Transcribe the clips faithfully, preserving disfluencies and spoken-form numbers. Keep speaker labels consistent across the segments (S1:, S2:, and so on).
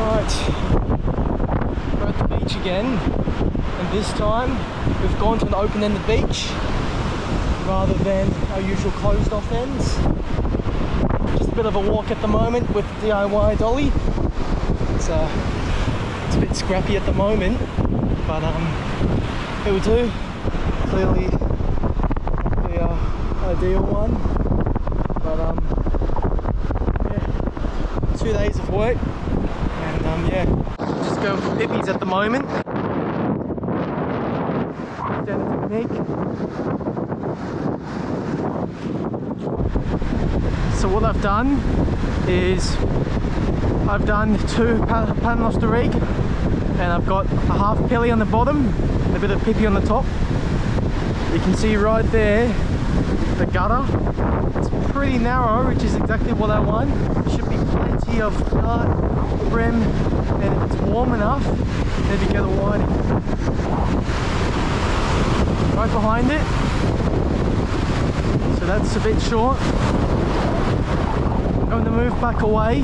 S1: We're at the beach again, and this time we've gone to an open-ended beach rather than our usual closed-off ends. Just a bit of a walk at the moment with the D I Y dolly. It's, uh, it's a bit scrappy at the moment, but um, it will do. Clearly the uh, ideal one, but um, yeah, two days of work, and um, yeah, just going for pippies at the moment. Standard technique. So what I've done is I've done two Paternoster de rig, and I've got a half pilly on the bottom and a bit of pippy on the top. You can see right there the gutter. It's pretty narrow, which is exactly what I want. There should be plenty of nut, brim, and if it's warm enough, maybe get a whiting. Right behind it. So that's a bit short. I'm going to move back away.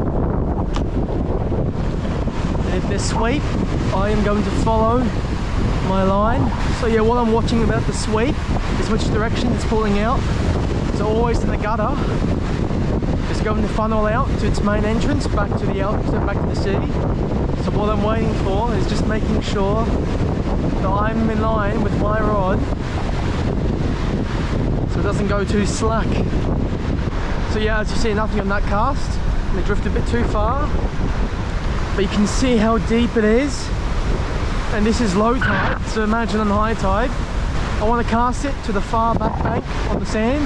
S1: And if they're sweep, I am going to follow my line. So yeah, what I'm watching about the sweep is which direction it's pulling out. So always in the gutter, it's going to funnel out to its main entrance, back to the outlet, back to the sea. So what I'm waiting for is just making sure that I'm in line with my rod, so it doesn't go too slack. So yeah, as you see, nothing on that cast. They drift a bit too far, but you can see how deep it is. And this is low tide, so imagine on high tide. I want to cast it to the far back bank on the sand.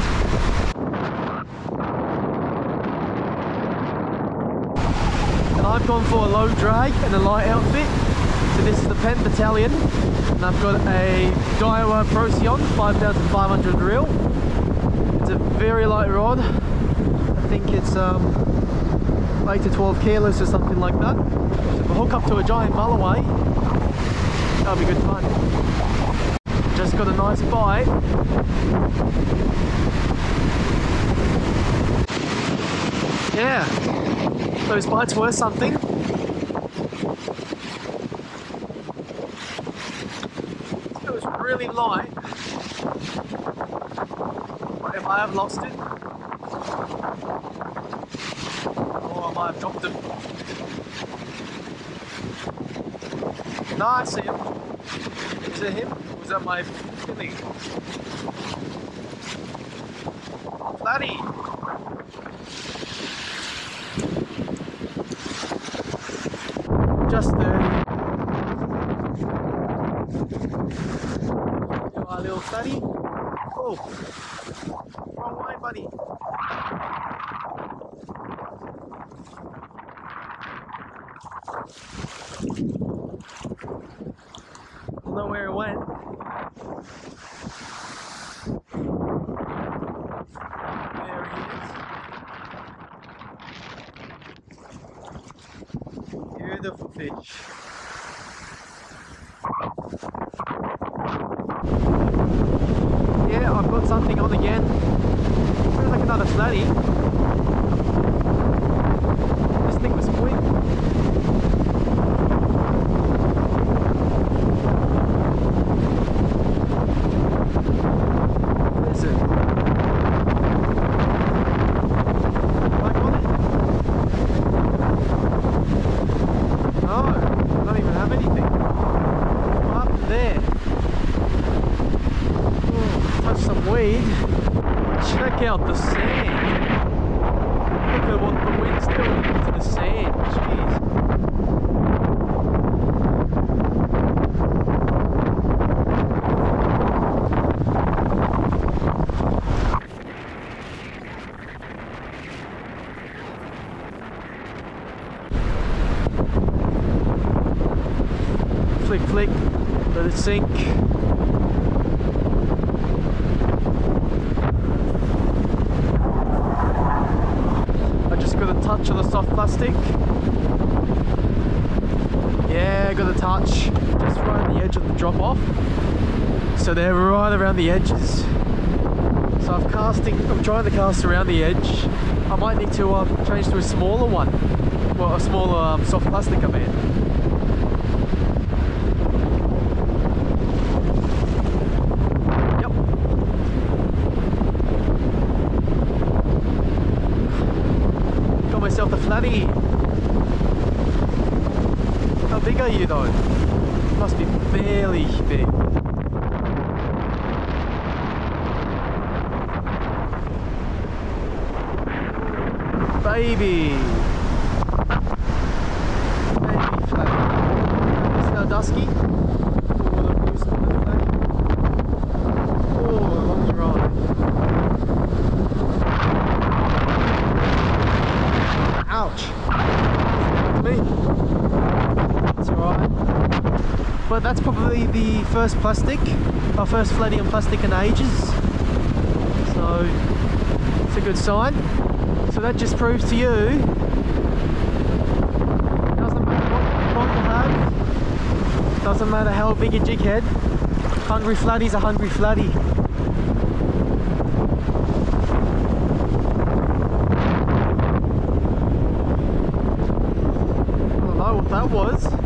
S1: And I've gone for a low drag and a light outfit. So this is the Penn Battalion, and I've got a Daiwa Procyon five thousand five hundred reel. It's a very light rod. I think it's um, eight to twelve kilos or something like that. So if I hook up to a giant mulloway, that'll be good fun. Just got a nice bite. Yeah, those bites were something. It was really light. If I have lost it, or I might have dropped it. No, I see him. Is it him? Or was that my filly? Flatty! Just there. You are, little flatty. Oh! Wrong way, buddy. Don't know where it went. There he is. Beautiful fish. Yeah, I've got something on again. Feels like another flatty. This thing was quick. Check out the sand. Look at what the wind's doing to the sand. Jeez. Flick, flick. Let it sink. Touch of the soft plastic. Yeah, got a touch just right on the edge of the drop off. So they're right around the edges. So I'm casting, I'm trying to cast around the edge. I might need to um, change to a smaller one.
S2: well, a smaller um, soft plastic, I mean. Yep. Got myself a flatty. How big are you though? Must be fairly big. Baby! Baby flatty. Is that dusky? Oh, the blue spotted flatty. Oh, along your eye. Ouch! To me. It's alright. But that's probably the first plastic, our first flatty on plastic in ages. So, it's a good sign. So that just proves to you, doesn't matter what rod you have, doesn't matter how big a jig head, hungry flatty's a hungry flatty. I don't know what that was.